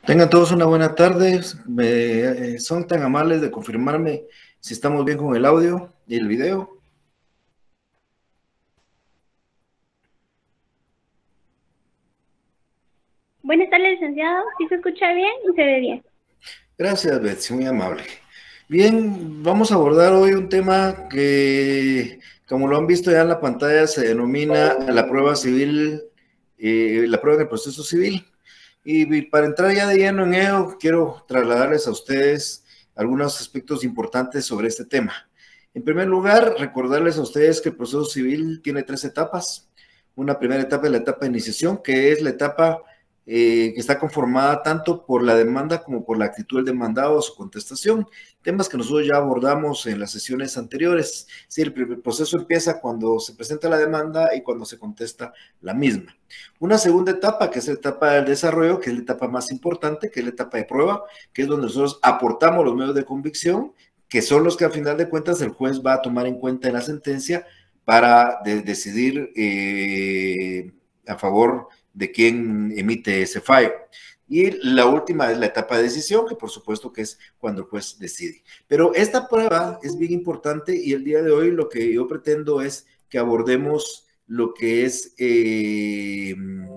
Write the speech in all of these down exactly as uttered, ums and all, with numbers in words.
Tengan todos una buena tarde. Me, eh, son tan amables de confirmarme si estamos bien con el audio y el video. Buenas tardes, licenciado. ¿Sí se escucha bien y se ve bien? Gracias, Betsy, muy amable. Bien, vamos a abordar hoy un tema que, como lo han visto ya en la pantalla, se denomina la prueba civil, eh, la prueba del proceso civil. Y para entrar ya de lleno en ello, quiero trasladarles a ustedes algunos aspectos importantes sobre este tema. En primer lugar, recordarles a ustedes que el proceso civil tiene tres etapas. Una primera etapa es la etapa de iniciación, que es la etapa eh, que está conformada tanto por la demanda como por la actitud del demandado o su contestación, temas que nosotros ya abordamos en las sesiones anteriores. Sí, el proceso empieza cuando se presenta la demanda y cuando se contesta la misma. Una segunda etapa, que es la etapa del desarrollo, que es la etapa más importante, que es la etapa de prueba, que es donde nosotros aportamos los medios de convicción, que son los que al final de cuentas el juez va a tomar en cuenta en la sentencia para de decidir eh, a favor de quién emite ese fallo. Y la última es la etapa de decisión, que por supuesto que es cuando el juez decide. Pero esta prueba es bien importante y el día de hoy lo que yo pretendo es que abordemos lo que es eh,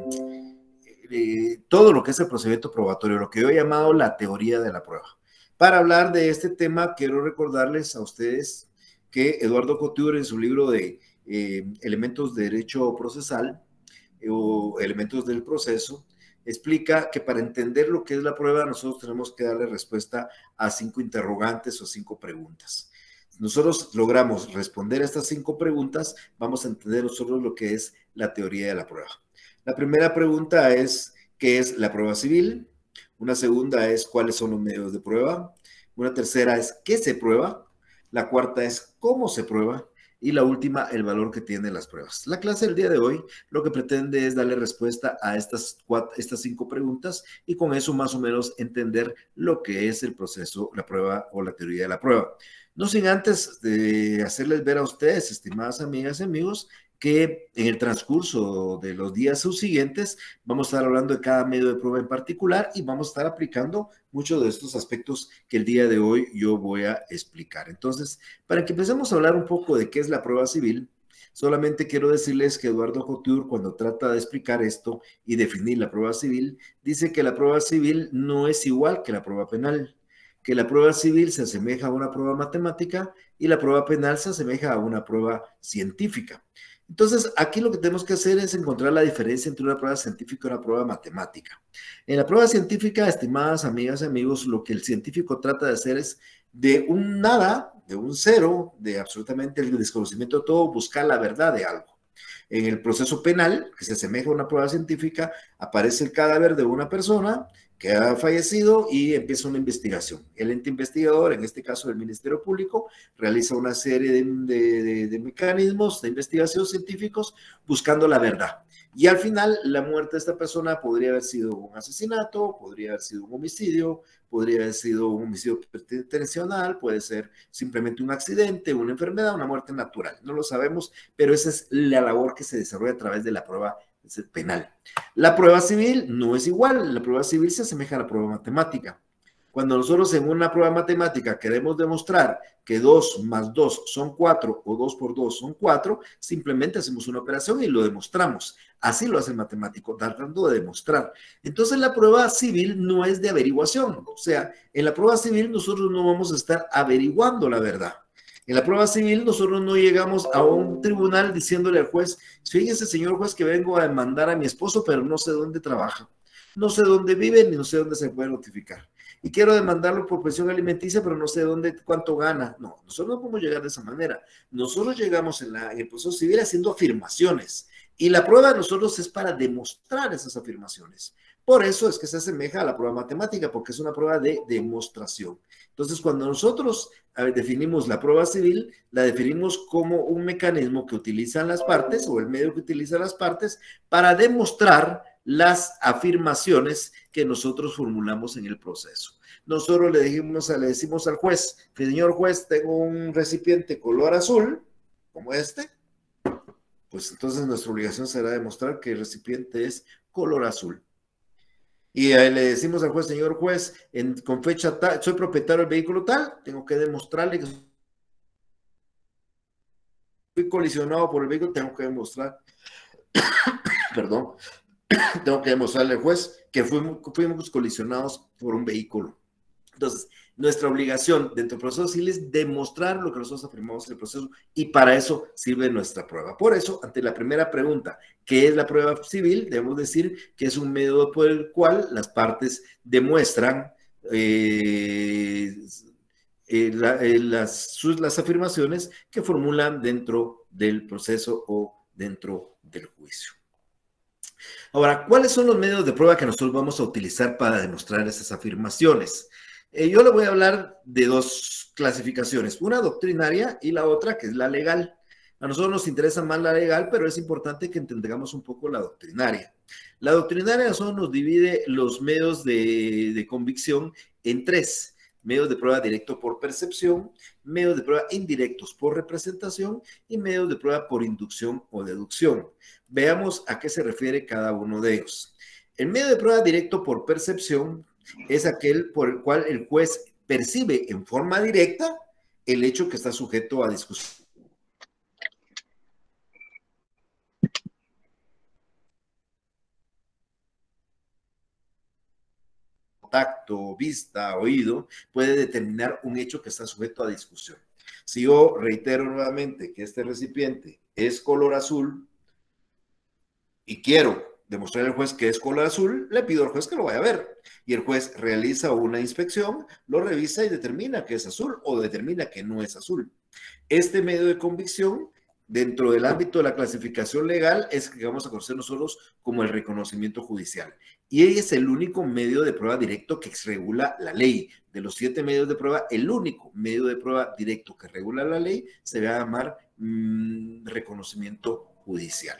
eh, todo lo que es el procedimiento probatorio, lo que yo he llamado la teoría de la prueba. Para hablar de este tema, quiero recordarles a ustedes que Eduardo Couture en su libro de eh, Elementos de Derecho Procesal eh, o Elementos del Proceso, explica que para entender lo que es la prueba, nosotros tenemos que darle respuesta a cinco interrogantes o cinco preguntas. Nosotros logramos responder a estas cinco preguntas, vamos a entender nosotros lo que es la teoría de la prueba. La primera pregunta es, ¿qué es la prueba civil? Una segunda es, ¿cuáles son los medios de prueba? Una tercera es, ¿qué se prueba? La cuarta es, ¿cómo se prueba? Y la última, el valor que tienen las pruebas. La clase del día de hoy lo que pretende es darle respuesta a estas, cuatro, estas cinco preguntas y con eso más o menos entender lo que es el proceso, la prueba o la teoría de la prueba. No sin antes de hacerles ver a ustedes, estimadas amigas y amigos, que en el transcurso de los días subsiguientes vamos a estar hablando de cada medio de prueba en particular y vamos a estar aplicando muchos de estos aspectos que el día de hoy yo voy a explicar. Entonces, para que empecemos a hablar un poco de qué es la prueba civil, solamente quiero decirles que Eduardo Couture, cuando trata de explicar esto y definir la prueba civil, dice que la prueba civil no es igual que la prueba penal, que la prueba civil se asemeja a una prueba matemática y la prueba penal se asemeja a una prueba científica. Entonces, aquí lo que tenemos que hacer es encontrar la diferencia entre una prueba científica y una prueba matemática. En la prueba científica, estimadas amigas y amigos, lo que el científico trata de hacer es de un nada, de un cero, de absolutamente el desconocimiento de todo, buscar la verdad de algo. En el proceso penal, que se asemeja a una prueba científica, aparece el cadáver de una persona que ha fallecido y empieza una investigación. El ente investigador, en este caso el Ministerio Público, realiza una serie de, de, de, de mecanismos de investigación científicos buscando la verdad. Y al final, la muerte de esta persona podría haber sido un asesinato, podría haber sido un homicidio, podría haber sido un homicidio intencional, puede ser simplemente un accidente, una enfermedad, una muerte natural. No lo sabemos, pero esa es la labor que se desarrolla a través de la prueba penal. La prueba civil no es igual, la prueba civil se asemeja a la prueba matemática. Cuando nosotros en una prueba matemática queremos demostrar que dos más dos son cuatro o dos por dos son cuatro, simplemente hacemos una operación y lo demostramos. Así lo hace el matemático, tratando de demostrar. Entonces la prueba civil no es de averiguación. O sea, en la prueba civil nosotros no vamos a estar averiguando la verdad. En la prueba civil nosotros no llegamos a un tribunal diciéndole al juez, fíjese señor juez que vengo a demandar a mi esposo, pero no sé dónde trabaja, no sé dónde vive, ni no sé dónde se puede notificar. Y quiero demandarlo por pensión alimenticia, pero no sé dónde, cuánto gana. No, nosotros no podemos llegar de esa manera. Nosotros llegamos en, la, en el proceso civil haciendo afirmaciones. Y la prueba de nosotros es para demostrar esas afirmaciones. Por eso es que se asemeja a la prueba matemática, porque es una prueba de demostración. Entonces, cuando nosotros ver, definimos la prueba civil, la definimos como un mecanismo que utilizan las partes o el medio que utilizan las partes para demostrar las afirmaciones que nosotros formulamos en el proceso. Nosotros le, dijimos, le decimos al juez, señor juez, tengo un recipiente color azul, como este, pues entonces nuestra obligación será demostrar que el recipiente es color azul. Y eh, le decimos al juez, señor juez, en, con fecha tal, soy propietario del vehículo tal, tengo que demostrarle que fui colisionado por el vehículo, tengo que demostrar, perdón, tengo que demostrarle al juez que fuimos, fuimos colisionados por un vehículo. Entonces, nuestra obligación dentro del proceso civil es demostrar lo que nosotros afirmamos en el proceso y para eso sirve nuestra prueba. Por eso, ante la primera pregunta, ¿qué es la prueba civil? Debemos decir que es un medio por el cual las partes demuestran eh, eh, la, eh, las, sus, las afirmaciones que formulan dentro del proceso o dentro del juicio. Ahora, ¿cuáles son los medios de prueba que nosotros vamos a utilizar para demostrar esas afirmaciones? Eh, yo le voy a hablar de dos clasificaciones, una doctrinaria y la otra que es la legal. A nosotros nos interesa más la legal, pero es importante que entendamos un poco la doctrinaria. La doctrinaria a nosotros nos divide los medios de, de convicción en tres. Medios de prueba directo por percepción, medios de prueba indirectos por representación y medios de prueba por inducción o deducción. Veamos a qué se refiere cada uno de ellos. El medio de prueba directo por percepción es aquel por el cual el juez percibe en forma directa el hecho que está sujeto a discusión. Tacto, vista, oído, puede determinar un hecho que está sujeto a discusión. Si yo reitero nuevamente que este recipiente es color azul y quiero demostrar al juez que es color azul, le pido al juez que lo vaya a ver. Y el juez realiza una inspección, lo revisa y determina que es azul o determina que no es azul. Este medio de convicción, dentro del ámbito de la clasificación legal, es que vamos a conocer nosotros como el reconocimiento judicial. Y es el único medio de prueba directo que regula la ley. De los siete medios de prueba, el único medio de prueba directo que regula la ley se va a llamar mmm, reconocimiento judicial.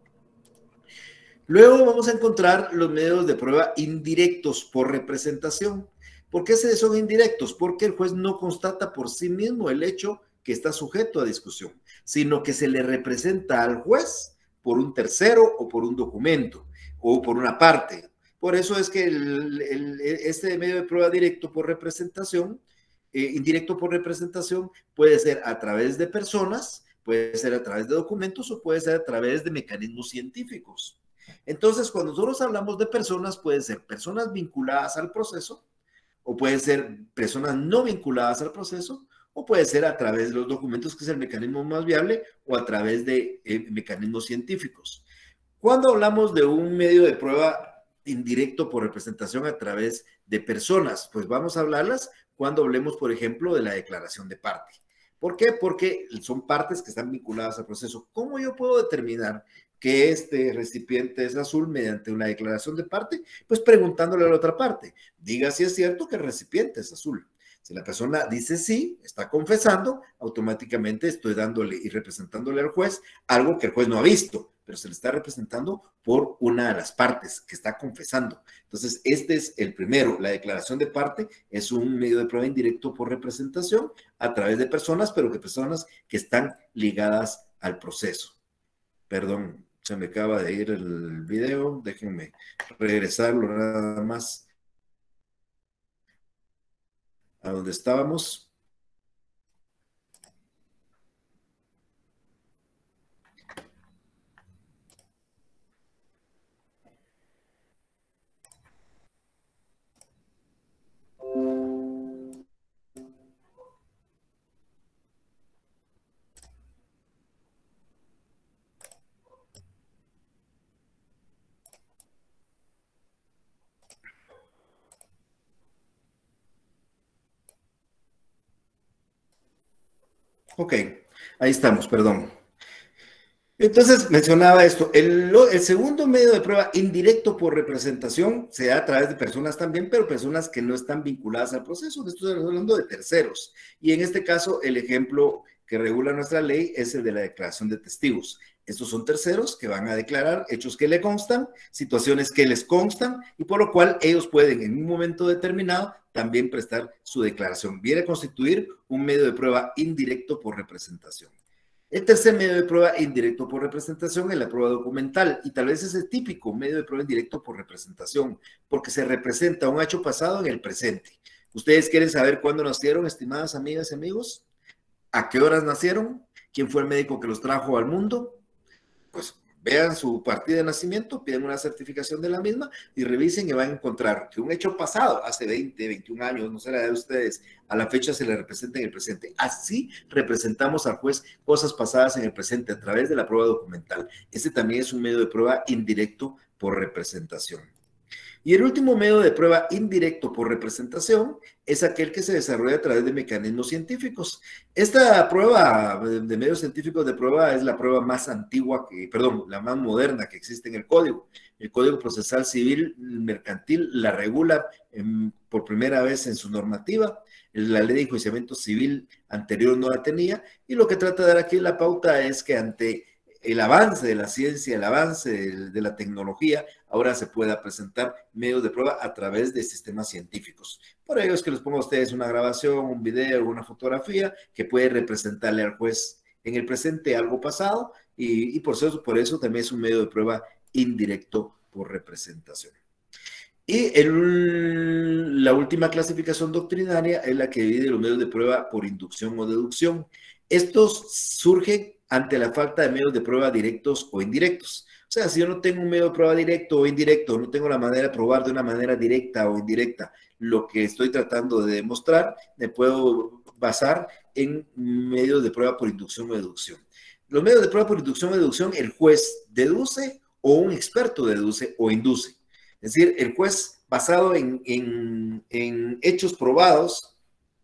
Luego vamos a encontrar los medios de prueba indirectos por representación. ¿Por qué son indirectos? Porque el juez no constata por sí mismo el hecho que está sujeto a discusión, sino que se le representa al juez por un tercero o por un documento o por una parte. Por eso es que el, el, este medio de prueba directo por representación, eh, indirecto por representación, puede ser a través de personas, puede ser a través de documentos o puede ser a través de mecanismos científicos. Entonces, cuando nosotros hablamos de personas, pueden ser personas vinculadas al proceso, o pueden ser personas no vinculadas al proceso, o puede ser a través de los documentos, que es el mecanismo más viable, o a través de eh, mecanismos científicos. Cuando hablamos de un medio de prueba indirecto por representación a través de personas, pues vamos a hablarlas cuando hablemos, por ejemplo, de la declaración de parte. ¿Por qué? Porque son partes que están vinculadas al proceso. ¿Cómo yo puedo determinar que este recipiente es azul mediante una declaración de parte? Pues preguntándole a la otra parte, diga si es cierto que el recipiente es azul. Si la persona dice sí, está confesando, automáticamente estoy dándole y representándole al juez algo que el juez no ha visto, pero se le está representando por una de las partes que está confesando. Entonces, este es el primero. La declaración de parte es un medio de prueba indirecto por representación a través de personas, pero que personas que están ligadas al proceso. Perdón, se me acaba de ir el video, déjenme regresarlo nada más a donde estábamos. Ok, ahí estamos, perdón. Entonces, mencionaba esto, el, el segundo medio de prueba indirecto por representación se da a través de personas también, pero personas que no están vinculadas al proceso. Estoy hablando de terceros. Y en este caso, el ejemplo que regula nuestra ley es el de la declaración de testigos. Estos son terceros que van a declarar hechos que le constan, situaciones que les constan, y por lo cual ellos pueden en un momento determinado también prestar su declaración. Viene a constituir un medio de prueba indirecto por representación. El tercer medio de prueba indirecto por representación es la prueba documental, y tal vez es el típico medio de prueba indirecto por representación, porque se representa un hecho pasado en el presente. ¿Ustedes quieren saber cuándo nacieron, estimadas amigas y amigos? ¿A qué horas nacieron? ¿Quién fue el médico que los trajo al mundo? Pues vean su partida de nacimiento, piden una certificación de la misma y revisen y van a encontrar que un hecho pasado, hace veinte, veintiún años, no sé la edad de ustedes, a la fecha se le representa en el presente. Así representamos al juez cosas pasadas en el presente a través de la prueba documental. Este también es un medio de prueba indirecto por representación. Y el último medio de prueba indirecto por representación es aquel que se desarrolla a través de mecanismos científicos. Esta prueba de medios científicos de prueba es la prueba más antigua, que, perdón, la más moderna que existe en el Código. El Código Procesal Civil Mercantil la regula en, por primera vez en su normativa. La ley de enjuiciamiento civil anterior no la tenía, y lo que trata de dar aquí la pauta es que ante el avance de la ciencia, el avance de, de la tecnología, ahora se pueda presentar medios de prueba a través de sistemas científicos. Por ello es que les pongo a ustedes una grabación, un video, una fotografía que puede representarle al juez en el presente algo pasado, y, y por, eso, por eso también es un medio de prueba indirecto por representación. Y el, la última clasificación doctrinaria es la que divide los medios de prueba por inducción o deducción. Estos surgen ante la falta de medios de prueba directos o indirectos. O sea, si yo no tengo un medio de prueba directo o indirecto, no tengo la manera de probar de una manera directa o indirecta lo que estoy tratando de demostrar, me puedo basar en medios de prueba por inducción o deducción. Los medios de prueba por inducción o deducción, el juez deduce o un experto deduce o induce. Es decir, el juez, basado en, en, en hechos probados,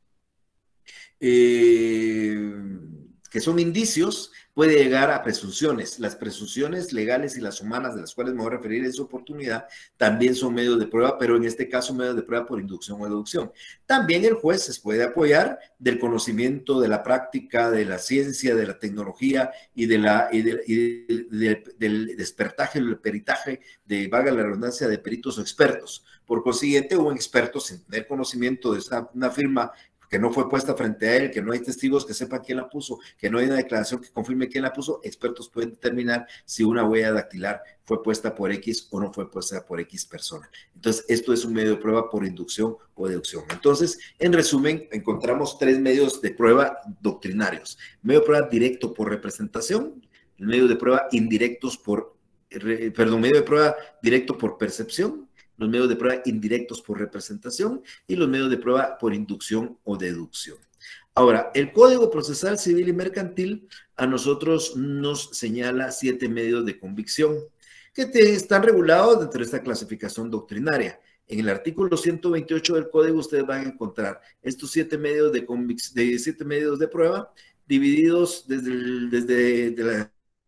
eh, que son indicios, puede llegar a presunciones. Las presunciones legales y las humanas, de las cuales me voy a referir en su oportunidad, también son medios de prueba, pero en este caso medios de prueba por inducción o deducción. También el juez se puede apoyar del conocimiento, de la práctica, de la ciencia, de la tecnología y, de la, y, de, y de, de, del despertaje, el peritaje, de, valga la redundancia, de peritos o expertos. Por consiguiente, un experto sin tener conocimiento de esta, una firma que no fue puesta frente a él, que no hay testigos que sepan quién la puso, que no hay una declaración que confirme quién la puso, expertos pueden determinar si una huella dactilar fue puesta por X o no fue puesta por X persona. Entonces, esto es un medio de prueba por inducción o deducción. Entonces, en resumen, encontramos tres medios de prueba doctrinarios. Medio de prueba directo por representación, medio de prueba indirectos por, perdón, medio de prueba directo por percepción, los medios de prueba indirectos por representación y los medios de prueba por inducción o deducción. Ahora, el Código Procesal Civil y Mercantil a nosotros nos señala siete medios de convicción que te, están regulados dentro de esta clasificación doctrinaria. En el artículo ciento veintiocho del Código ustedes van a encontrar estos siete medios de, de, siete medios de prueba divididos desde, el, desde de la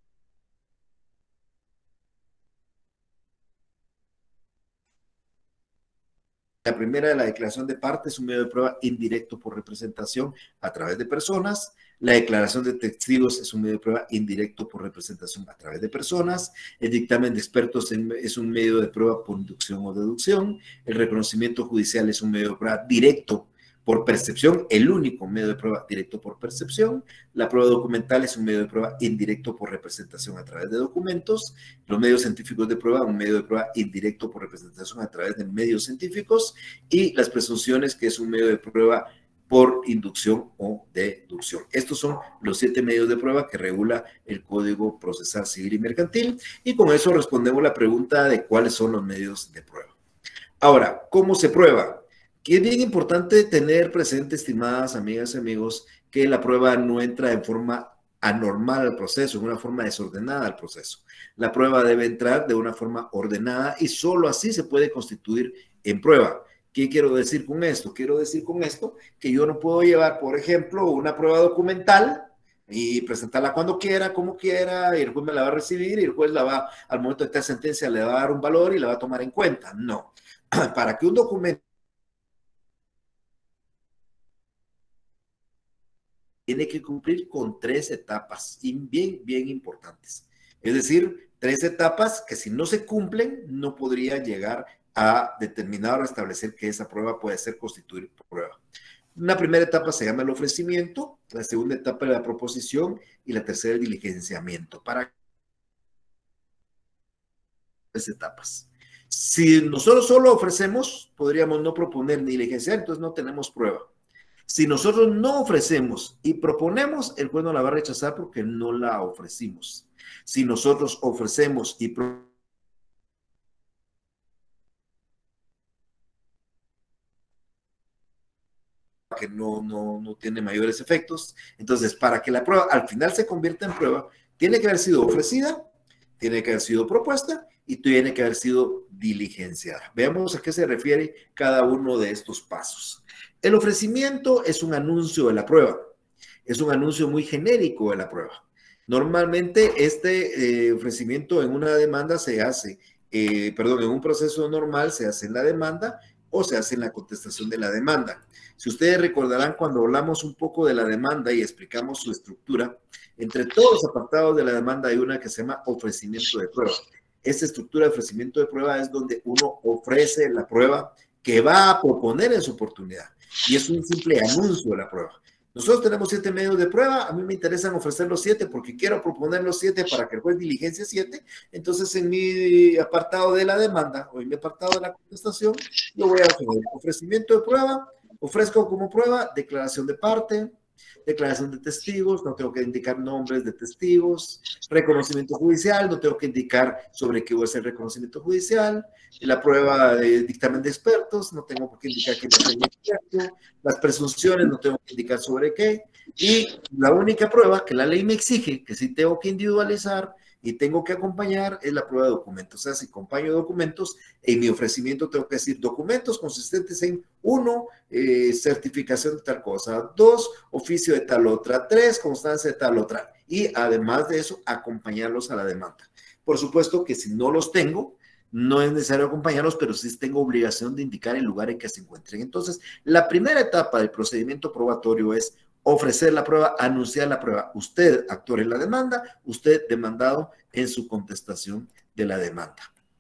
La primera de la declaración de parte es un medio de prueba indirecto por representación a través de personas. La declaración de testigos es un medio de prueba indirecto por representación a través de personas. El dictamen de expertos es un medio de prueba por inducción o deducción. El reconocimiento judicial es un medio de prueba directo por percepción, el único medio de prueba directo por percepción. La prueba documental es un medio de prueba indirecto por representación a través de documentos. Los medios científicos de prueba, un medio de prueba indirecto por representación a través de medios científicos. Y las presunciones, que es un medio de prueba por inducción o deducción. Estos son los siete medios de prueba que regula el Código Procesal Civil y Mercantil. Y con eso respondemos la pregunta de cuáles son los medios de prueba. Ahora, ¿cómo se prueba? Que es bien importante tener presente, estimadas amigas y amigos, que la prueba no entra en forma anormal al proceso, en una forma desordenada al proceso. La prueba debe entrar de una forma ordenada y solo así se puede constituir en prueba. ¿Qué quiero decir con esto? Quiero decir con esto que yo no puedo llevar, por ejemplo, una prueba documental y presentarla cuando quiera, como quiera, y el juez me la va a recibir y el juez la va, al momento de esta sentencia, le va a dar un valor y la va a tomar en cuenta. No. Para que un documento tiene que cumplir con tres etapas bien, bien importantes. Es decir, tres etapas que si no se cumplen, no podría llegar a determinar o establecer que esa prueba puede ser constituir prueba. Una primera etapa se llama el ofrecimiento, la segunda etapa es la proposición y la tercera el diligenciamiento. Para esas etapas. Si nosotros solo ofrecemos, podríamos no proponer ni diligenciar, entonces no tenemos prueba. Si nosotros no ofrecemos y proponemos, el juez no la va a rechazar porque no la ofrecimos. Si nosotros ofrecemos y proponemos, que no, no, no tiene mayores efectos, entonces para que la prueba al final se convierta en prueba, tiene que haber sido ofrecida, tiene que haber sido propuesta y tiene que haber sido diligenciada. Veamos a qué se refiere cada uno de estos pasos. El ofrecimiento es un anuncio de la prueba, es un anuncio muy genérico de la prueba. Normalmente este eh, ofrecimiento en una demanda se hace, eh, perdón, en un proceso normal se hace en la demanda o se hace en la contestación de la demanda. Si ustedes recordarán cuando hablamos un poco de la demanda y explicamos su estructura, entre todos los apartados de la demanda hay una que se llama ofrecimiento de prueba. Esta estructura de ofrecimiento de prueba es donde uno ofrece la prueba que va a proponer en su oportunidad y es un simple anuncio de la prueba. Nosotros tenemos siete medios de prueba, a mí me interesan ofrecer los siete porque quiero proponer los siete para que el juez diligencie siete, entonces en mi apartado de la demanda o en mi apartado de la contestación, yo voy a hacer ofrecimiento de prueba, ofrezco como prueba declaración de parte, declaración de testigos, no tengo que indicar nombres de testigos, reconocimiento judicial, no tengo que indicar sobre qué va a ser el reconocimiento judicial, la prueba de dictamen de expertos, no tengo por qué indicar que no soy experto, las presunciones, no tengo que indicar sobre qué, y la única prueba que la ley me exige, que sí tengo que individualizar y tengo que acompañar, es la prueba de documentos. O sea, si acompaño documentos, en mi ofrecimiento tengo que decir documentos consistentes en uno, eh, certificación de tal cosa, dos, oficio de tal otra, tres, constancia de tal otra, y además de eso, acompañarlos a la demanda. Por supuesto que si no los tengo, no es necesario acompañarlos, pero sí tengo obligación de indicar el lugar en que se encuentren. Entonces, la primera etapa del procedimiento probatorio es ofrecer la prueba, anunciar la prueba. Usted, actor en la demanda, usted demandado en su contestación de la demanda.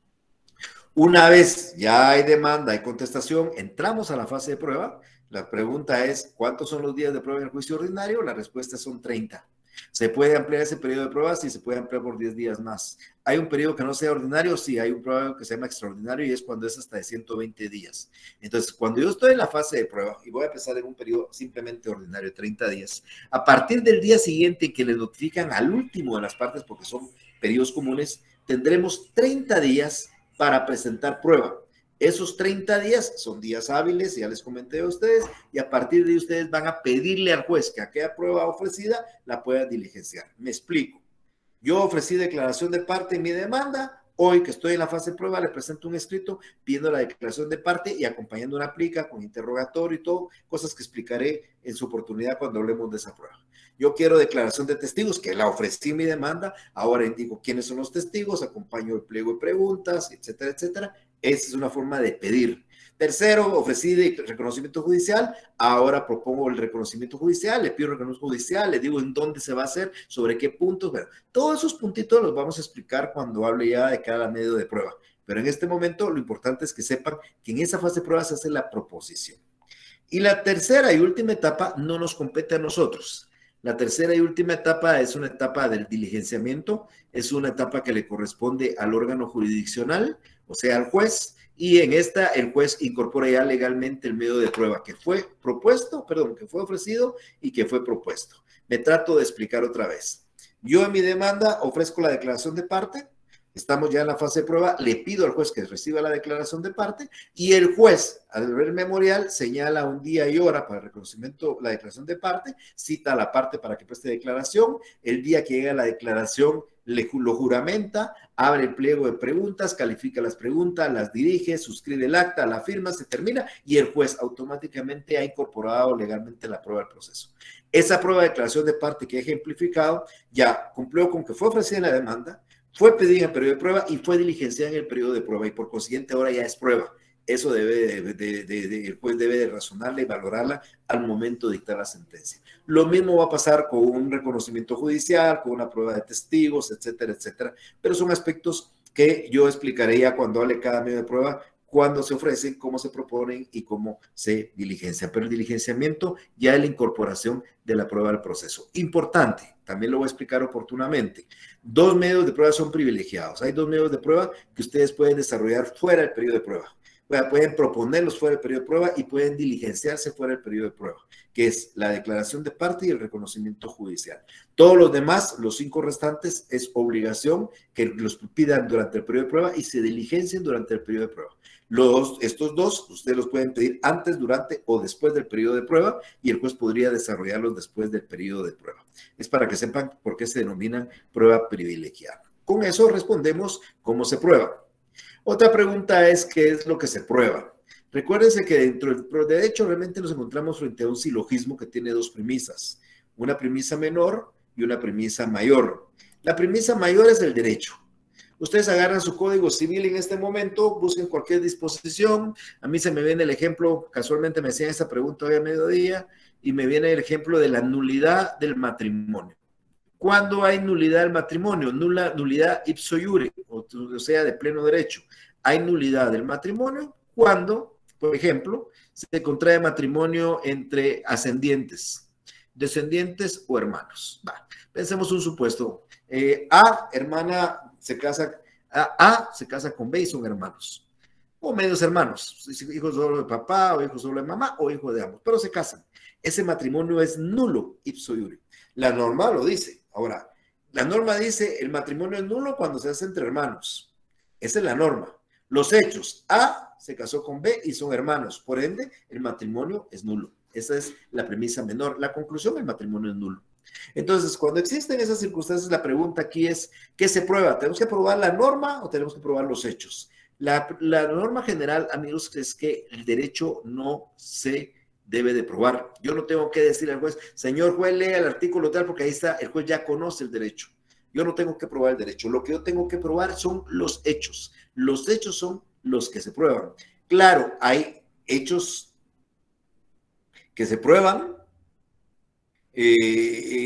Una vez ya hay demanda, hay contestación, entramos a la fase de prueba. La pregunta es, ¿cuántos son los días de prueba en el juicio ordinario? La respuesta son treinta. ¿Se puede ampliar ese periodo de pruebas? Sí, se puede ampliar por diez días más. ¿Hay un periodo que no sea ordinario? Sí, hay un periodo que se llama extraordinario y es cuando es hasta de ciento veinte días. Entonces, cuando yo estoy en la fase de prueba y voy a empezar en un periodo simplemente ordinario, treinta días, a partir del día siguiente que le notifican al último de las partes, porque son periodos comunes, tendremos treinta días para presentar prueba. Esos treinta días son días hábiles, ya les comenté a ustedes, y a partir de ahí ustedes van a pedirle al juez que aquella prueba ofrecida la pueda diligenciar. Me explico. Yo ofrecí declaración de parte en mi demanda, hoy que estoy en la fase de prueba le presento un escrito pidiendo la declaración de parte y acompañando una plica con interrogatorio y todo, cosas que explicaré en su oportunidad cuando hablemos de esa prueba. Yo quiero declaración de testigos, que la ofrecí en mi demanda, ahora indico quiénes son los testigos, acompaño el pliego de preguntas, etcétera, etcétera. Esa es una forma de pedir. Tercero, ofrecí de reconocimiento judicial, ahora propongo el reconocimiento judicial, le pido el reconocimiento judicial, le digo en dónde se va a hacer, sobre qué puntos. Bueno, todos esos puntitos los vamos a explicar cuando hable ya de cada medio de prueba. Pero en este momento lo importante es que sepan que en esa fase de prueba se hace la proposición. Y la tercera y última etapa no nos compete a nosotros. La tercera y última etapa es una etapa del diligenciamiento, es una etapa que le corresponde al órgano jurisdiccional, o sea, al juez, y en esta el juez incorpora ya legalmente el medio de prueba que fue propuesto, perdón, que fue ofrecido y que fue propuesto. Me trato de explicar otra vez. Yo en mi demanda ofrezco la declaración de parte, estamos ya en la fase de prueba, le pido al juez que reciba la declaración de parte y el juez, al ver el memorial, señala un día y hora para el reconocimiento, la declaración de parte, cita a la parte para que preste declaración, el día que llega la declaración le, lo juramenta, abre el pliego de preguntas, califica las preguntas, las dirige, suscribe el acta, la firma, se termina y el juez automáticamente ha incorporado legalmente la prueba del proceso. Esa prueba de declaración de parte que he ejemplificado ya cumplió con que fue ofrecida en la demanda, fue pedida en el periodo de prueba y fue diligenciada en el periodo de prueba y por consiguiente ahora ya es prueba. Eso debe de, de, de, de, el juez debe de razonarla y valorarla al momento de dictar la sentencia. Lo mismo va a pasar con un reconocimiento judicial, con una prueba de testigos, etcétera, etcétera. Pero son aspectos que yo explicaré ya cuando hable cada medio de prueba cuándo se ofrecen, cómo se proponen y cómo se diligencian. Pero el diligenciamiento ya es la incorporación de la prueba al proceso. Importante, también lo voy a explicar oportunamente. Dos medios de prueba son privilegiados. Hay dos medios de prueba que ustedes pueden desarrollar fuera del periodo de prueba. Pueden proponerlos fuera del periodo de prueba y pueden diligenciarse fuera del periodo de prueba, que es la declaración de parte y el reconocimiento judicial. Todos los demás, los cinco restantes, es obligación que los pidan durante el periodo de prueba y se diligencien durante el periodo de prueba. Los, estos dos, ustedes los pueden pedir antes, durante o después del periodo de prueba y el juez podría desarrollarlos después del periodo de prueba. Es para que sepan por qué se denominan prueba privilegiada. Con eso respondemos cómo se prueba. Otra pregunta es, ¿qué es lo que se prueba? Recuérdense que dentro del derecho realmente nos encontramos frente a un silogismo que tiene dos premisas, una premisa menor y una premisa mayor. La premisa mayor es el derecho. Ustedes agarran su código civil en este momento, busquen cualquier disposición. A mí se me viene el ejemplo, casualmente me hacían esa pregunta hoy a mediodía, y me viene el ejemplo de la nulidad del matrimonio. ¿Cuándo hay nulidad del matrimonio? Nula, nulidad ipso iure, o, o sea, de pleno derecho. Hay nulidad del matrimonio cuando, por ejemplo, se contrae matrimonio entre ascendientes, descendientes o hermanos. Va, pensemos un supuesto. Eh, A, hermana, se casa, A, A se casa con B y son hermanos. O medios hermanos, hijos solo de papá, o hijos solo de mamá, o hijos de ambos, pero se casan. Ese matrimonio es nulo ipso iure. La norma lo dice. Ahora, la norma dice el matrimonio es nulo cuando se hace entre hermanos. Esa es la norma. Los hechos, A se casó con B y son hermanos. Por ende, el matrimonio es nulo. Esa es la premisa menor. La conclusión, el matrimonio es nulo. Entonces, cuando existen esas circunstancias, la pregunta aquí es, ¿qué se prueba? ¿Tenemos que probar la norma o tenemos que probar los hechos? La, la norma general, amigos, es que el derecho no se debe de probar. Yo no tengo que decirle al juez, señor juez, lea el artículo tal, porque ahí está, el juez ya conoce el derecho. Yo no tengo que probar el derecho. Lo que yo tengo que probar son los hechos. Los hechos son los que se prueban. Claro, hay hechos que se prueban, eh,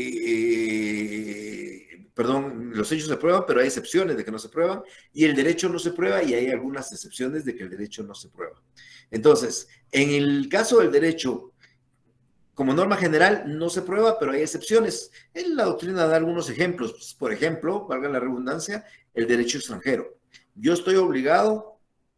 eh, perdón, los hechos se prueban, pero hay excepciones de que no se prueban, y el derecho no se prueba, y hay algunas excepciones de que el derecho no se prueba. Entonces, en el caso del derecho, como norma general, no se prueba, pero hay excepciones. En la doctrina da algunos ejemplos. Por ejemplo, valga la redundancia, el derecho extranjero. Yo estoy obligado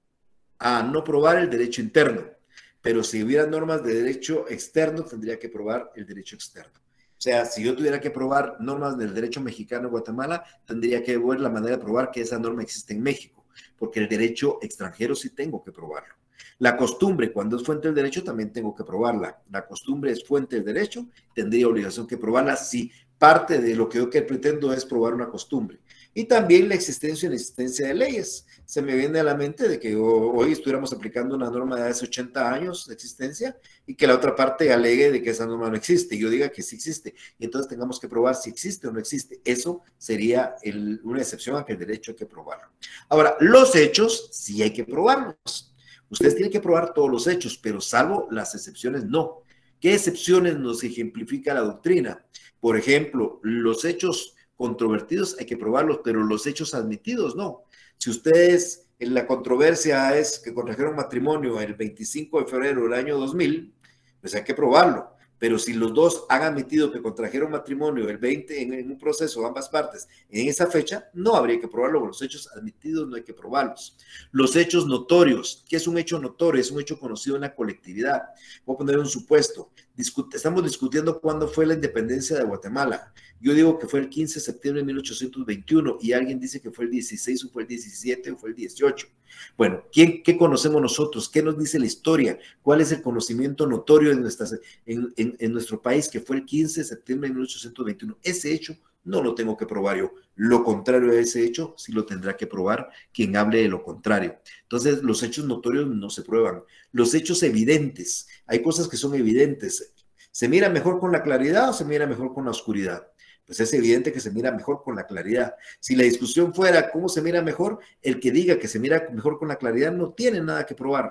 a no probar el derecho interno, pero si hubiera normas de derecho externo, tendría que probar el derecho externo. O sea, si yo tuviera que probar normas del derecho mexicano en Guatemala, tendría que ver la manera de probar que esa norma existe en México, porque el derecho extranjero sí tengo que probarlo. La costumbre, cuando es fuente del derecho, también tengo que probarla. La costumbre es fuente del derecho, tendría obligación que probarla si parte de lo que yo que pretendo es probar una costumbre. Y también la existencia y la existencia de leyes. Se me viene a la mente de que hoy estuviéramos aplicando una norma de hace ochenta años de existencia y que la otra parte alegue de que esa norma no existe y yo diga que sí existe. Y entonces tengamos que probar si existe o no existe. Eso sería el, una excepción a que el derecho hay que probarlo. Ahora, los hechos sí hay que probarlos. Ustedes tienen que probar todos los hechos, pero salvo las excepciones, no. ¿Qué excepciones nos ejemplifica la doctrina? Por ejemplo, los hechos controvertidos hay que probarlos, pero los hechos admitidos no. Si ustedes, en la controversia es que contrajeron matrimonio el veinticinco de febrero del año dos mil, pues hay que probarlo. Pero si los dos han admitido que contrajeron matrimonio el veinte en, en un proceso, ambas partes, en esa fecha, no habría que probarlo. Los hechos admitidos no hay que probarlos. Los hechos notorios. ¿Qué es un hecho notorio? Es un hecho conocido en la colectividad. Voy a poner un supuesto. Discut- estamos discutiendo cuándo fue la independencia de Guatemala. Yo digo que fue el quince de septiembre de mil ochocientos veintiuno y alguien dice que fue el dieciséis o fue el diecisiete o fue el dieciocho. Bueno, ¿quién, ¿qué conocemos nosotros? ¿Qué nos dice la historia? ¿Cuál es el conocimiento notorio en, nuestras, en, en, en nuestro país que fue el quince de septiembre de mil ochocientos veintiuno? Ese hecho no lo tengo que probar yo. Lo contrario de ese hecho sí lo tendrá que probar quien hable de lo contrario. Entonces, los hechos notorios no se prueban. Los hechos evidentes, hay cosas que son evidentes. ¿Se mira mejor con la claridad o se mira mejor con la oscuridad? Pues es evidente que se mira mejor con la claridad. Si la discusión fuera cómo se mira mejor, el que diga que se mira mejor con la claridad no tiene nada que probar.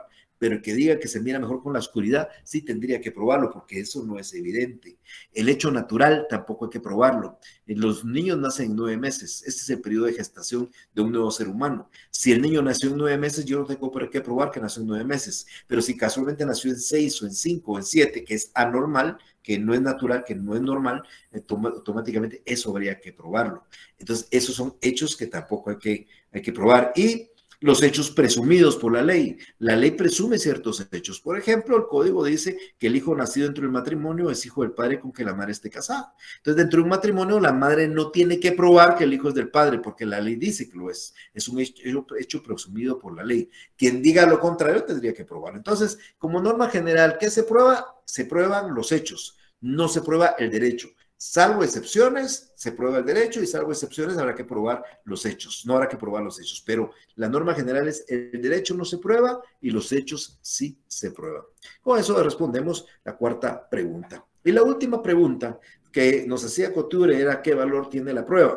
pero el que diga que se mira mejor con la oscuridad, sí tendría que probarlo, porque eso no es evidente. El hecho natural tampoco hay que probarlo. Los niños nacen en nueve meses, este es el periodo de gestación de un nuevo ser humano. Si el niño nació en nueve meses, yo no tengo por qué probar que nació en nueve meses, pero si casualmente nació en seis o en cinco o en siete, que es anormal, que no es natural, que no es normal, automáticamente eso habría que probarlo. Entonces, esos son hechos que tampoco hay que, hay que probar. Y los hechos presumidos por la ley. La ley presume ciertos hechos. Por ejemplo, el código dice que el hijo nacido dentro del matrimonio es hijo del padre con que la madre esté casada. Entonces, dentro de un matrimonio, la madre no tiene que probar que el hijo es del padre, porque la ley dice que lo es. Es un hecho, hecho presumido por la ley. Quien diga lo contrario tendría que probarlo. Entonces, como norma general, ¿qué se prueba? Se prueban los hechos, no se prueba el derecho. Salvo excepciones, se prueba el derecho, y salvo excepciones habrá que probar los hechos. No habrá que probar los hechos, pero la norma general es el derecho no se prueba y los hechos sí se prueban. Con eso respondemos la cuarta pregunta. Y la última pregunta que nos hacía Couture era ¿qué valor tiene la prueba?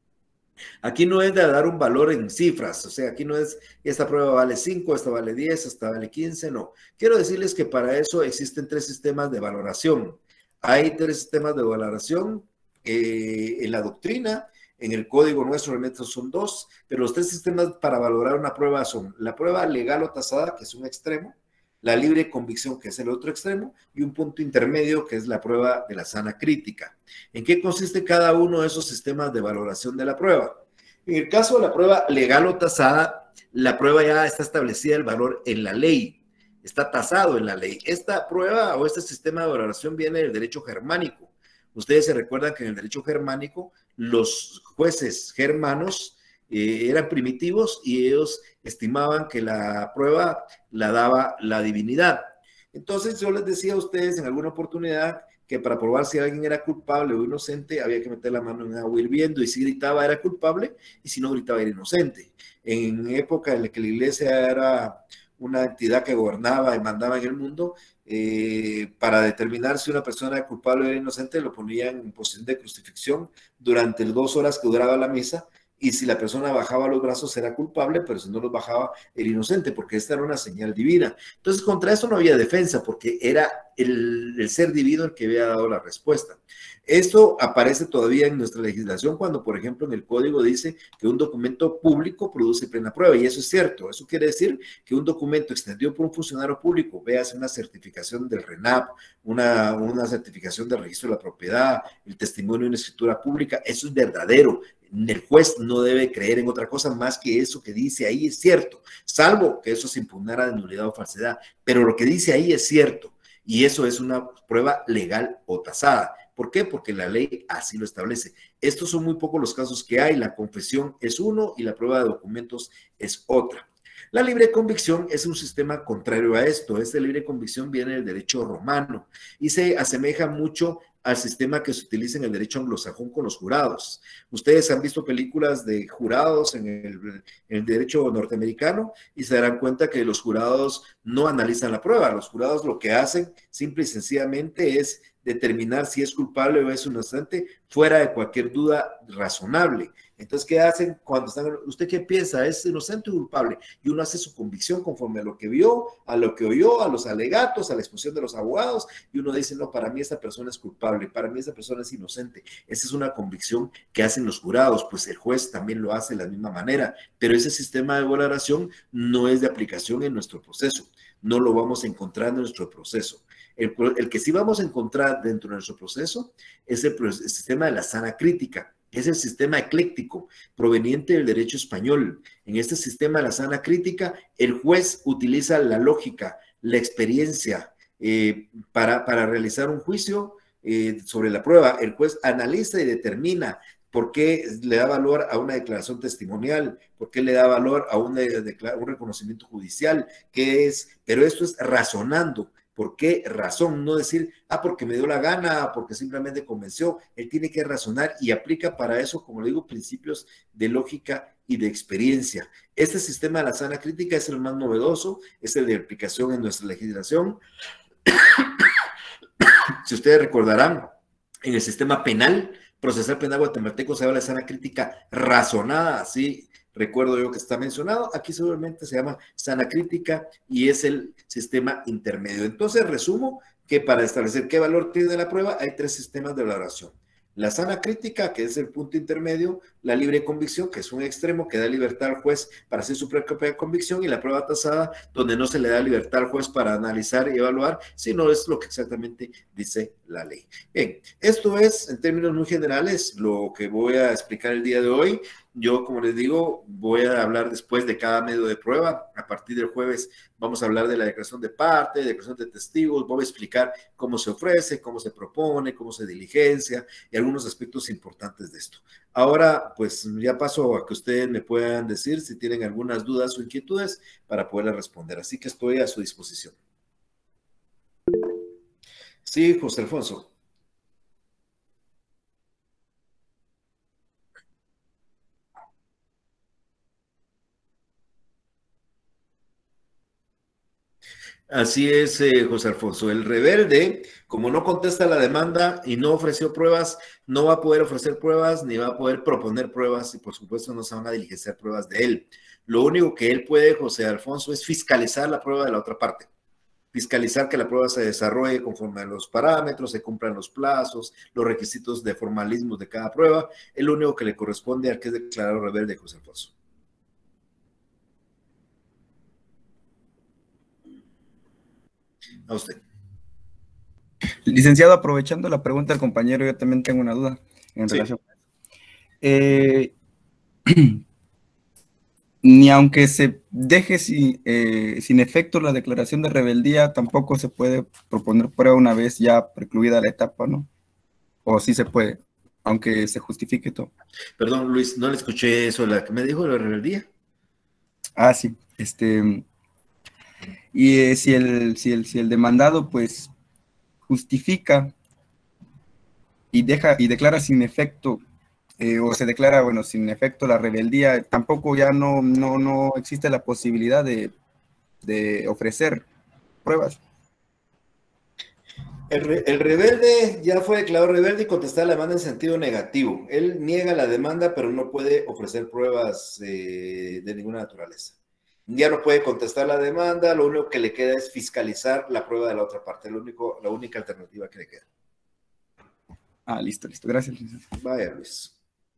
Aquí no es de dar un valor en cifras, o sea, aquí no es esta prueba vale cinco, esta vale diez, esta vale quince, no. Quiero decirles que para eso existen tres sistemas de valoración. Hay tres sistemas de valoración eh, en la doctrina, en el código nuestro realmente son dos, pero los tres sistemas para valorar una prueba son la prueba legal o tasada, que es un extremo, la libre convicción, que es el otro extremo, y un punto intermedio, que es la prueba de la sana crítica. ¿En qué consiste cada uno de esos sistemas de valoración de la prueba? En el caso de la prueba legal o tasada, la prueba ya está establecida el valor en la ley. Está tasado en la ley. Esta prueba o este sistema de valoración viene del derecho germánico. Ustedes se recuerdan que en el derecho germánico los jueces germanos eh, eran primitivos y ellos estimaban que la prueba la daba la divinidad. Entonces yo les decía a ustedes en alguna oportunidad que para probar si alguien era culpable o inocente había que meter la mano en agua hirviendo, y si gritaba era culpable y si no gritaba era inocente. En época en la que la iglesia era una entidad que gobernaba y mandaba en el mundo, eh, para determinar si una persona era culpable o era inocente, lo ponían en posición de crucifixión durante las dos horas que duraba la misa, y si la persona bajaba los brazos era culpable, pero si no los bajaba era inocente, porque esta era una señal divina. Entonces, contra eso no había defensa, porque era el, el ser divino el que había dado la respuesta. Esto aparece todavía en nuestra legislación cuando, por ejemplo, en el código dice que un documento público produce plena prueba, y eso es cierto. Eso quiere decir que un documento extendido por un funcionario público, véase una certificación del RENAP, una, una certificación del registro de la propiedad, el testimonio de una escritura pública, eso es verdadero. El juez no debe creer en otra cosa más que eso que dice ahí es cierto, salvo que eso se impugnara de nulidad o falsedad, pero lo que dice ahí es cierto, y eso es una prueba legal o tasada. ¿Por qué? Porque la ley así lo establece. Estos son muy pocos los casos que hay. La confesión es uno y la prueba de documentos es otra. La libre convicción es un sistema contrario a esto. Esta libre convicción viene del derecho romano y se asemeja mucho al sistema que se utiliza en el derecho anglosajón con los jurados. Ustedes han visto películas de jurados en el, en el derecho norteamericano y se darán cuenta que los jurados no analizan la prueba. Los jurados lo que hacen simple y sencillamente es determinar si es culpable o es inocente fuera de cualquier duda razonable. Entonces, ¿qué hacen cuando están? ¿Usted qué piensa? ¿Es inocente o culpable? Y uno hace su convicción conforme a lo que vio, a lo que oyó, a los alegatos, a la exposición de los abogados, y uno dice, no, para mí esta persona es culpable, para mí esta persona es inocente. Esa es una convicción que hacen los jurados, pues el juez también lo hace de la misma manera, pero ese sistema de valoración no es de aplicación en nuestro proceso, no lo vamos a encontrar en nuestro proceso. El, el que sí vamos a encontrar dentro de nuestro proceso es el, el sistema de la sana crítica. Es el sistema ecléctico proveniente del derecho español. En este sistema de la sana crítica, el juez utiliza la lógica, la experiencia eh, para, para realizar un juicio eh, sobre la prueba. El juez analiza y determina por qué le da valor a una declaración testimonial, por qué le da valor a una, un reconocimiento judicial, qué es, pero esto es razonando. ¿Por qué razón? No decir, ah, porque me dio la gana, porque simplemente convenció. Él tiene que razonar y aplica para eso, como le digo, principios de lógica y de experiencia. Este sistema de la sana crítica es el más novedoso, es el de aplicación en nuestra legislación. Si ustedes recordarán, en el sistema penal, procesal penal guatemalteco se habla de sana crítica razonada, ¿sí? recuerdo yo que está mencionado, aquí seguramente se llama sana crítica y es el sistema intermedio. Entonces, resumo que para establecer qué valor tiene la prueba hay tres sistemas de valoración. La sana crítica, que es el punto intermedio, la libre convicción, que es un extremo que da libertad al juez para hacer su propia convicción, y la prueba tasada, donde no se le da libertad al juez para analizar y evaluar, sino es lo que exactamente dice la ley. Bien, esto es, en términos muy generales, lo que voy a explicar el día de hoy. Yo, como les digo, voy a hablar después de cada medio de prueba. A partir del jueves vamos a hablar de la declaración de parte, declaración de testigos, voy a explicar cómo se ofrece, cómo se propone, cómo se diligencia y algunos aspectos importantes de esto. Ahora, pues ya paso a que ustedes me puedan decir si tienen algunas dudas o inquietudes para poderlas responder. Así que estoy a su disposición. Sí, José Alfonso. Así es, eh, José Alfonso. El rebelde, como no contesta la demanda y no ofreció pruebas, no va a poder ofrecer pruebas ni va a poder proponer pruebas y por supuesto no se van a diligenciar pruebas de él. Lo único que él puede, José Alfonso, es fiscalizar la prueba de la otra parte. Fiscalizar que la prueba se desarrolle conforme a los parámetros, se cumplan los plazos, los requisitos de formalismo de cada prueba. Es lo único que le corresponde al que es declarado rebelde, José Alfonso. A usted. Licenciado, aprovechando la pregunta del compañero, yo también tengo una duda en sí. relación a eso. Eh, ni aunque se deje sin, eh, sin efecto la declaración de rebeldía, tampoco se puede proponer prueba una vez ya precluida la etapa, ¿no? O sí se puede, aunque se justifique todo. Perdón, Luis, no le escuché eso, la que me dijo de la rebeldía. Ah, sí, este... Y eh, si, el, si, el, si el demandado, pues, justifica y deja y declara sin efecto eh, o se declara, bueno, sin efecto la rebeldía, tampoco ya no, no, no existe la posibilidad de, de ofrecer pruebas. El, re, el rebelde ya fue declarado rebelde y contestar la demanda en sentido negativo. Él niega la demanda, pero no puede ofrecer pruebas eh, de ninguna naturaleza. Ya no puede contestar la demanda, lo único que le queda es fiscalizar la prueba de la otra parte, lo único, la única alternativa que le queda. Ah, listo, listo. Gracias. Vaya, Luis.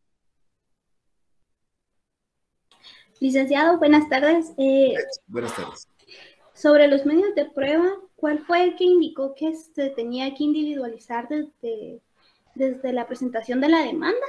Licenciado, buenas tardes. Eh, buenas tardes. Sobre los medios de prueba, ¿cuál fue el que indicó que se tenía que individualizar desde, desde la presentación de la demanda?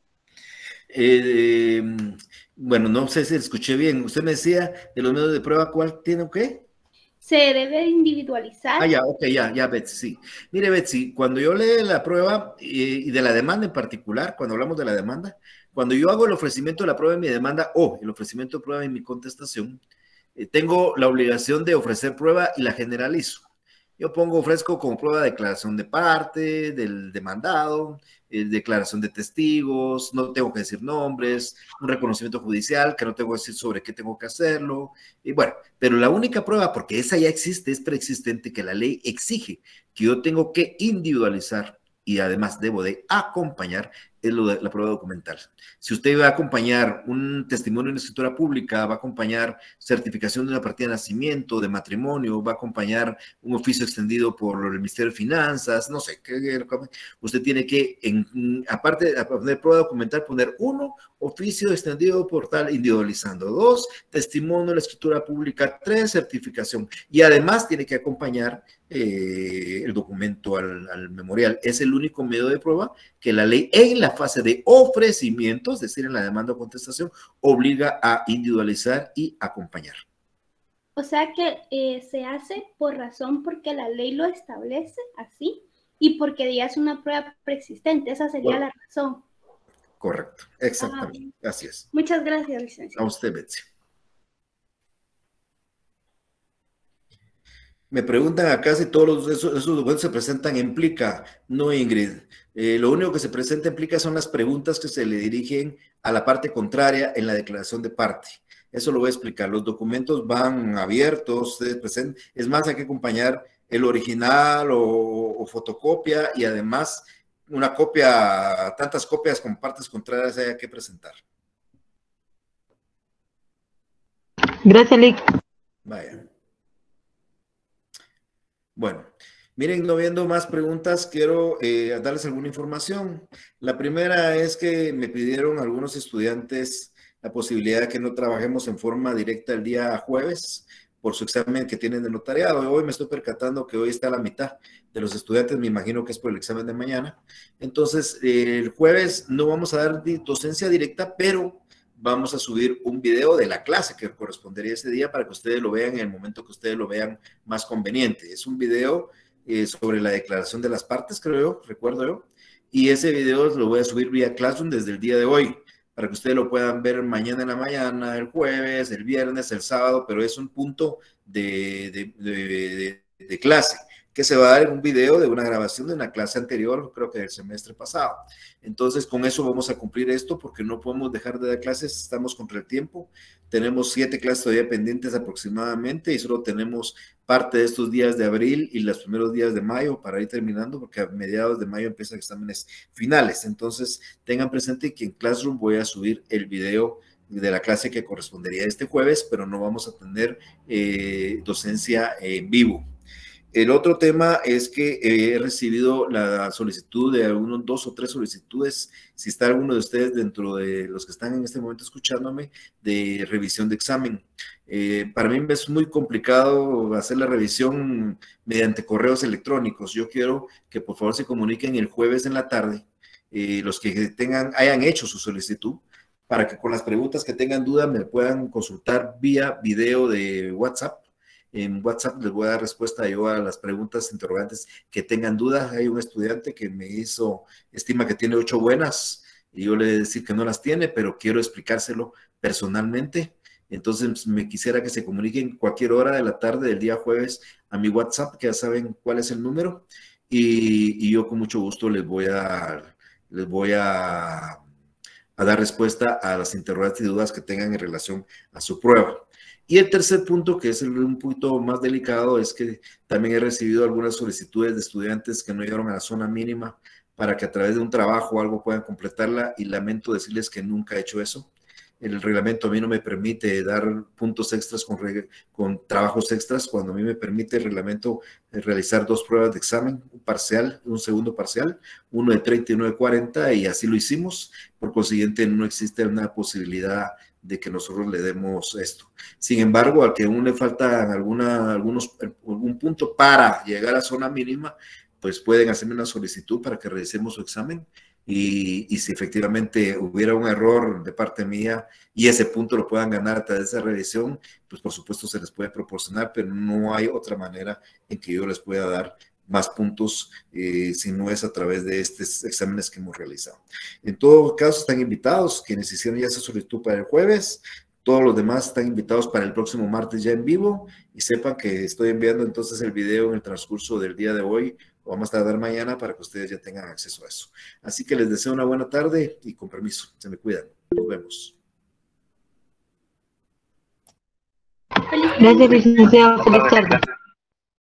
Eh, bueno, no sé si escuché bien. Usted me decía de los medios de prueba, ¿cuál tiene o qué? Se debe individualizar. Ah, ya, ok, ya, ya, Betsy, sí. Mire, Betsy, cuando yo leo la prueba y, y de la demanda en particular, cuando hablamos de la demanda, cuando yo hago el ofrecimiento de la prueba en mi demanda o el ofrecimiento de prueba en mi contestación, eh, tengo la obligación de ofrecer prueba y la generalizo. Yo pongo, ofrezco como prueba declaración de parte, del demandado, eh, declaración de testigos, no tengo que decir nombres, un reconocimiento judicial que no tengo que decir sobre qué tengo que hacerlo, y bueno, pero la única prueba, porque esa ya existe, es preexistente, que la ley exige que yo tengo que individualizar y además debo de acompañar, es lo de la prueba documental. Si usted va a acompañar un testimonio en escritura pública, va a acompañar certificación de una partida de nacimiento, de matrimonio, va a acompañar un oficio extendido por el Ministerio de Finanzas, no sé, usted tiene que, en, aparte de poner prueba documental, poner uno, oficio extendido por tal, individualizando, dos, testimonio de la escritura pública, tres, certificación, y además tiene que acompañar eh, el documento al, al memorial. Es el único medio de prueba que la ley en la fase de ofrecimiento, es decir, en la demanda o contestación, obliga a individualizar y acompañar. O sea que eh, se hace por razón porque la ley lo establece así y porque ya es una prueba preexistente. Esa sería bueno, la razón. Correcto, exactamente. Ah, así es. Muchas gracias, licenciado. A usted, Betsy. Me preguntan acá si todos los, esos, esos documentos se presentan en plica. No, Ingrid. Eh, lo único que se presenta en plica son las preguntas que se le dirigen a la parte contraria en la declaración de parte. Eso lo voy a explicar. Los documentos van abiertos, se presentan. Es más, hay que acompañar el original o, o fotocopia y además una copia, tantas copias con partes contrarias hay que presentar. Gracias, Lick. Vaya. Bueno, miren, no viendo más preguntas, quiero eh, darles alguna información. La primera es que me pidieron algunos estudiantes la posibilidad de que no trabajemos en forma directa el día jueves por su examen que tienen de notariado. Hoy me estoy percatando que hoy está a la mitad de los estudiantes, me imagino que es por el examen de mañana. Entonces, eh, el jueves no vamos a dar docencia directa, pero vamos a subir un video de la clase que correspondería ese día para que ustedes lo vean en el momento que ustedes lo vean más conveniente. Es un video eh, sobre la declaración de las partes, creo yo, recuerdo yo, y ese video lo voy a subir vía Classroom desde el día de hoy, para que ustedes lo puedan ver mañana en la mañana, el jueves, el viernes, el sábado, pero es un punto de, de, de, de, de clase que se va a dar en un video de una grabación de una clase anterior, creo que del semestre pasado. Entonces, con eso vamos a cumplir esto porque no podemos dejar de dar clases, estamos contra el tiempo. Tenemos siete clases todavía pendientes aproximadamente y solo tenemos parte de estos días de abril y los primeros días de mayo para ir terminando porque a mediados de mayo empiezan exámenes finales. Entonces, tengan presente que en Classroom voy a subir el video de la clase que correspondería este jueves, pero no vamos a tener eh, docencia en vivo. El otro tema es que he recibido la solicitud de algunos dos o tres solicitudes, si está alguno de ustedes dentro de los que están en este momento escuchándome, de revisión de examen. Eh, para mí es muy complicado hacer la revisión mediante correos electrónicos. Yo quiero que por favor se comuniquen el jueves en la tarde, eh, los que tengan, hayan hecho su solicitud, para que con las preguntas que tengan duda me puedan consultar vía video de WhatsApp. En WhatsApp les voy a dar respuesta yo a las preguntas interrogantes que tengan dudas. Hay un estudiante que me hizo, estima que tiene ocho buenas, y yo le voy a decir que no las tiene, pero quiero explicárselo personalmente. Entonces me quisiera que se comuniquen cualquier hora de la tarde del día jueves a mi WhatsApp, que ya saben cuál es el número, y, y yo con mucho gusto les voy a, les voy a, a dar respuesta a las interrogantes y dudas que tengan en relación a su prueba. Y el tercer punto, que es el, un punto más delicado, es que también he recibido algunas solicitudes de estudiantes que no llegaron a la zona mínima para que a través de un trabajo o algo puedan completarla, y lamento decirles que nunca he hecho eso. El reglamento a mí no me permite dar puntos extras con, con trabajos extras, cuando a mí me permite el reglamento realizar dos pruebas de examen, un parcial, un segundo parcial, uno de treinta y uno de cuarenta, y así lo hicimos. Por consiguiente, no existe una posibilidad de que nosotros le demos esto. Sin embargo, al que aún le falta alguna, algunos, algún punto para llegar a zona mínima, pues pueden hacerme una solicitud para que revisemos su examen, y, y si efectivamente hubiera un error de parte mía y ese punto lo puedan ganar a través de esa revisión, pues por supuesto se les puede proporcionar, pero no hay otra manera en que yo les pueda dar más puntos eh, si no es a través de estos exámenes que hemos realizado. En todo caso, están invitados quienes hicieron ya esa solicitud para el jueves. Todos los demás están invitados para el próximo martes ya en vivo, y sepan que estoy enviando entonces el video en el transcurso del día de hoy, o vamos a tardar mañana para que ustedes ya tengan acceso a eso. Así que les deseo una buena tarde y con permiso. Se me cuidan. Nos vemos. Gracias, licenciado. Feliz tarde.